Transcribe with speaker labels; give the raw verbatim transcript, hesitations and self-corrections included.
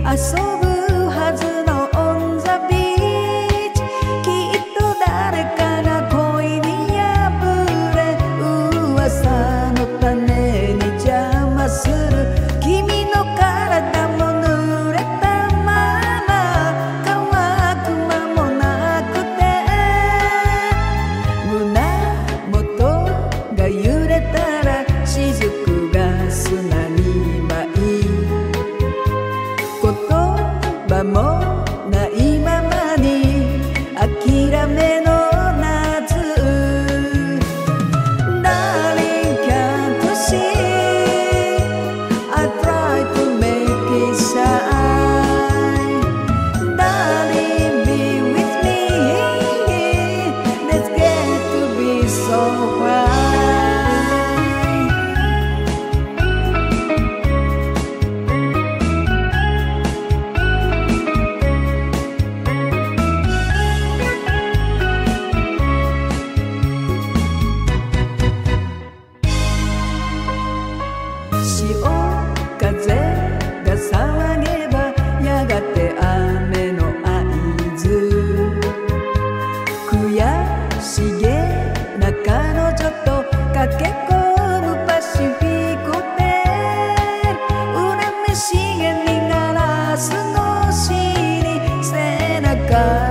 Speaker 1: 遊ぶはずのオンザビーチ、きっと誰かが恋に破れ噂の種に邪魔する。君の体も濡れたまま乾く間もなくて、胸元が揺れたら雫が砂に舞い、言葉もないままに諦めの夏。 Darling, can't you see I try to make it shine. Darling, be with me, let's get to be so fine. 潮風が騒げばやがて雨の合図。悔しげな彼女と駆け込むパシフィコで、恨めしげにガラス越しに背中